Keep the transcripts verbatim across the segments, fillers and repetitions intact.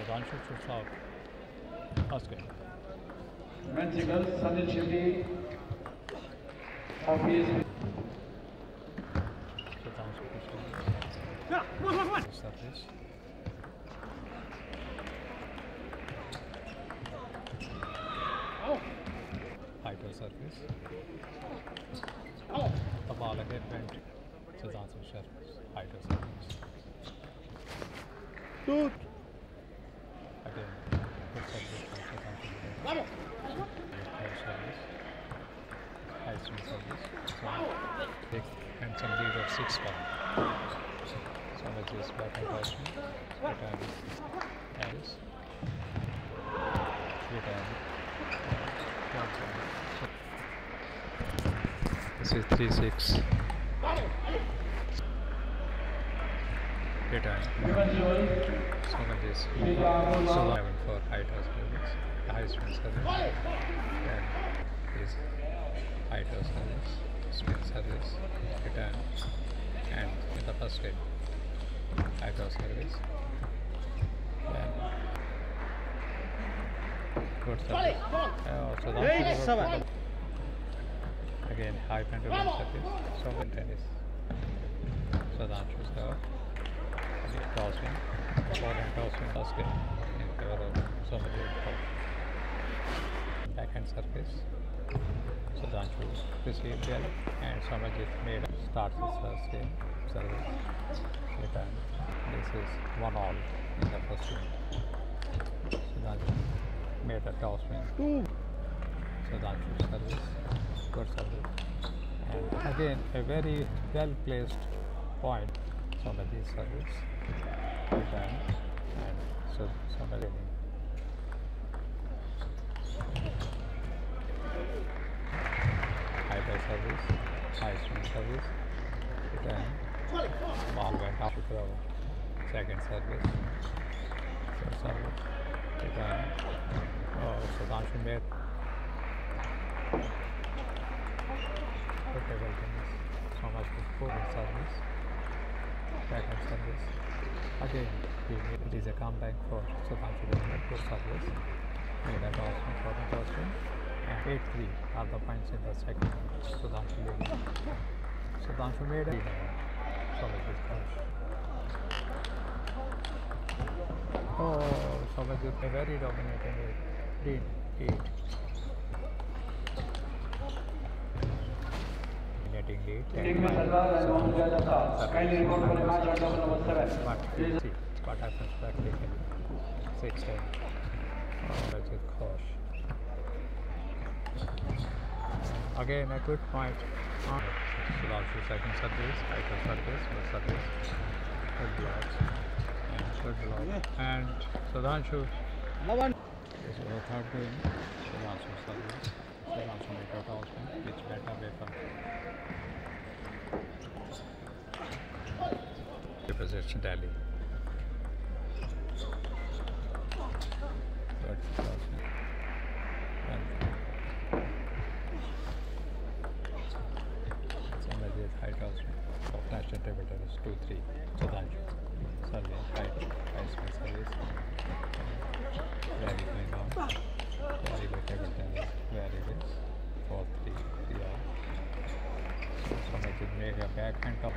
Sudhanshu should serve. First game. Men's singles, Sanil Shetty of P S B. Sudhanshu should serve. Yeah, one, one, one. Service. Oh. High service. Oh. The ball again went. Sudhanshu service. High service. Good. Again, good service from Sudhanshu. Vamos. High service. High swing service. So, take and some lead of six one. So much is back and passing. Return. Alice. Return. This is three six. Return. So much is so eleven for high toss service. High swing service. And is high toss service. Spin service. Return. And in the first game, high toss service. Then good service. Oh, so that's again high pendulum service. So good tennis. So that was the tossing. Forward and tossing first game in favor of Somajit. Backhand service. So Sudhanshu received well and Somajit made starts his first game service. Return. This is one all in the first game. Sudhanshu made a toss win. Sudhanshu service, good service, and again a very well placed point. Somebody's service, return, and so somebody. High ball service, high swing service, return, ball went up to throw, second service, third service, return. Oh, Sudhanshu made good table tennis. So much good forward service, backhand service. Again, it is a comeback for Sudhanshu. Good service. Made a toss for the toss win. And eight three are the points in the second. Sudhanshu leading. Sudhanshu made a solid discount. Oh, Somajit a very dominating lead. eight. Dominating lead. Kindly report for the match on double number seven. But see what happens practically. six ten. Oh, that's a Ghosh. Again, a good point. Sudhanshu second service, title service, good service, good blocks, and good block. And Sudhanshu, this is the third game. Sudhanshu service, Sudhanshu made a toss win, which went away from represents Delhi. Good toss win. High toss of national table tennis two three. Sudhanshu service, high high swing service. Very going on. Very good table tennis. Very good. four three. three all. So Somajit made a backhand toss.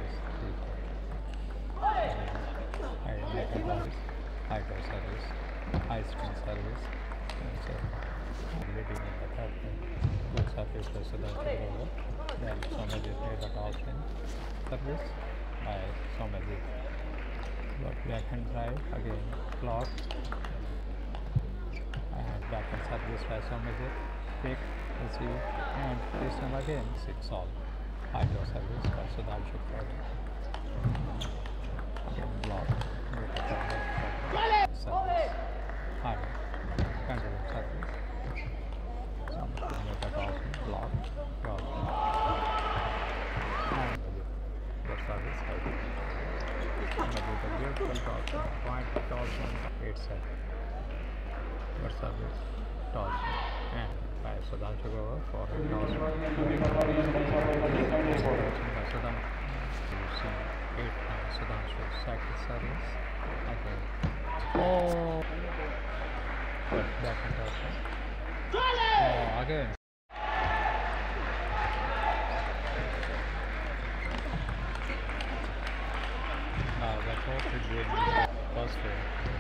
High backhand toss. High toss service. High swing service. And so leading in the third game. Good service for Sudhanshu. Then Somajit made a toss win service by Somajit. But backhand drive again blocked and backhand service by Somajit. Pick, receive, and this time again six all. High draw service by Sudhanshu. Again blocked. Service. High pendulum service. Somajit made a toss win blocked. Blocked. Service right. Beautiful toss, point toss on eight seven. Good service, toss, and by Sudhanshu over for a toss. Sudhanshu, eight nine. Sudhanshu second service. Again. Oh. Backhand option. Oh, again. Now the fourth is game. First game.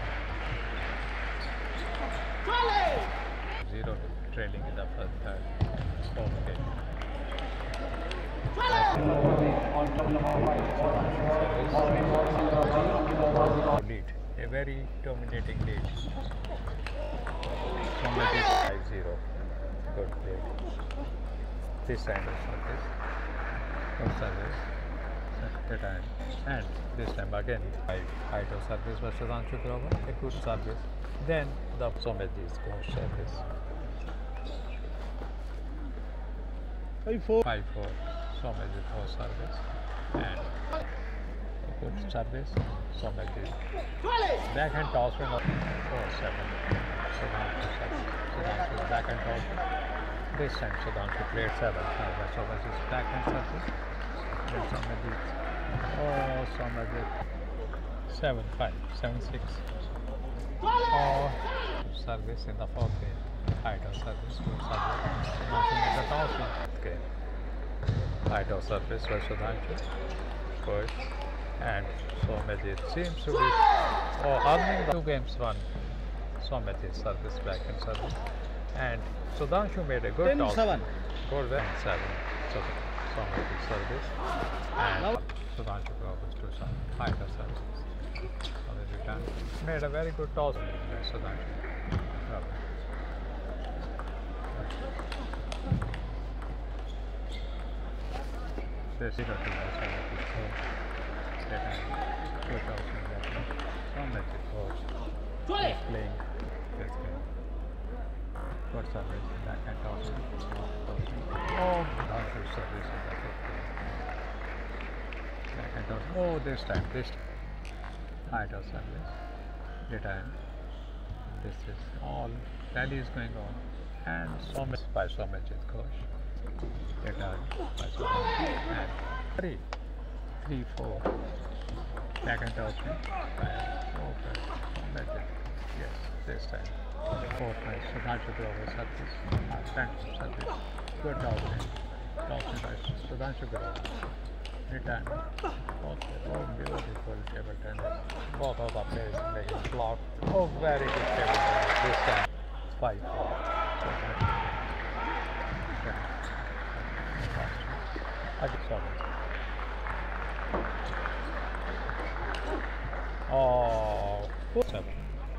Zero trailing in the first third. Fourth game. Lead. A very dominating lead. Somebody five zero. Good play. This time is not this. Good service. Second time. And this time again. Five height of service versus Sudhanshu Grover. A good service. Then the Somebodi's good service. Five four. Five four. Somebody for service. And a good service. Somebody. Backhand toss win of four seven. Sudhanshu service. Sudhanshu backhand toss. This time Sudhanshu played seven. Now that's always his backhand service. Then somebody. Oh, somebody. Seven five. Seven six. Oh, service in the fourth game. Height of service. Good service. Sudhanshu made the toss win. Okay. Height of surface was Sudhanshu. Push. And Somajit seems to be oh, earning the two games won. Somajit service back and service. And Sudhanshu made a good ten toss. seven. Good win. seven. So Somajit service. And Now- Sudhanshu Grover's to some height of services. So they return. Made a very good toss. Sudhanshu Grover. They see that the good toss in that one. Somajit was playing this game. Good service. Backhand toss. Oh, Sudhanshu service in the fifth game. Backhand toss. Oh, this time, this time. Height of service. Return. This is all. Rally is going on. And Somajit by Somajit Ghosh. Return by Somajit. And three. Three, four. Backhand toss. Okay. Somajit. Yes, this time. Fourth match. Sudhanshu Grover service. Backhand service. Good tossing. Tossing by Sudhanshu Grover. Return. Okay. Oh, beautiful table tennis. Both of the players making block. Oh, very good table tennis. This time. Five four. Sudhanshu. Yeah. I just saw it. Oh, four seven.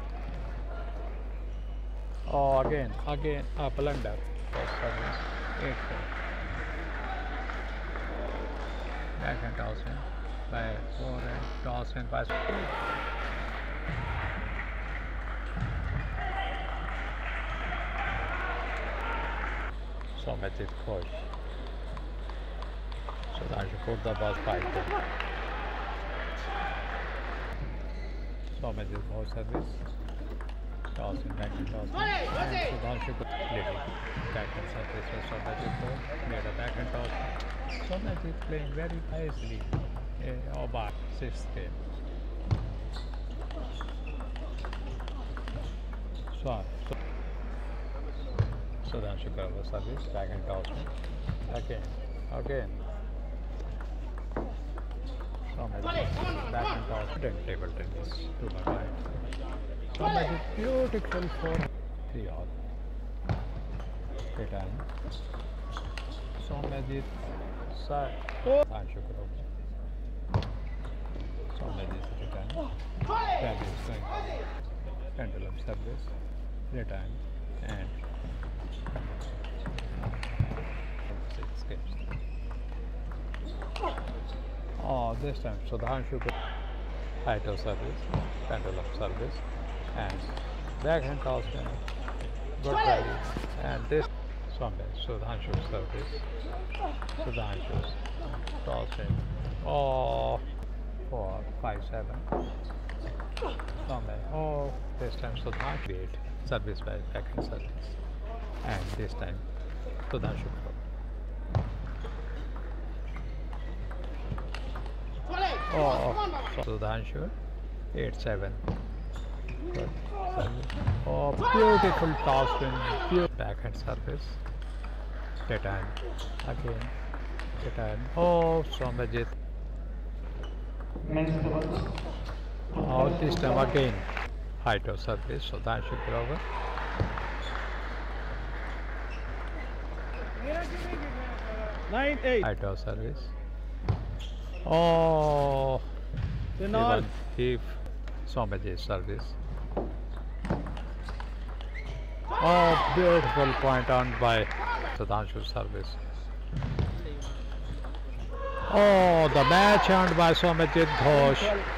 Oh, again, again, a blunder. First service. eight four. Backhand toss in by four and toss in by. Somajit Ghosh. Sudhanshu put the ball five ten. Somajit Ghosh service. Toss in, backhand toss in. And Sudhanshu leading. Backhand service for Somajit Ghosh. Made a backhand toss. Somajit playing very nicely. Uh, over sixth game. So, so Sudhanshu Grover service. Backhand toss in. Again. Again. Somajit backhand toss. Then table tennis. To the right. Somajit beautiful for three all. Return. Somajit side. Sudhanshu Grover. Somajit return. That is going. Pendulum service. Return. And six games. Oh, this time Sudhanshu height of service, pendulum service, and backhand toss in. Good rally. And this Somebody, Sudhanshu service. Sudhanshu's toss in. Oh, four, five, seven. Somebody. Oh, this time Sudhanshu eight. Service by backhand service. And this time Sudhanshu. Oh, oh. So Sudhanshu eight seven. Good service. Oh. Oh, beautiful toss win. Beau- Backhand service. Get hand. Again. Get hand. Oh, Somajit. Men's doubles. Oh, this time again. High toss service. Sudhanshu Grover. Nine eight. High toss service. Oh, Then all. even if Somajit service. Oh, beautiful point earned by Sudhanshu service. Oh, the match earned by Somajit Ghosh.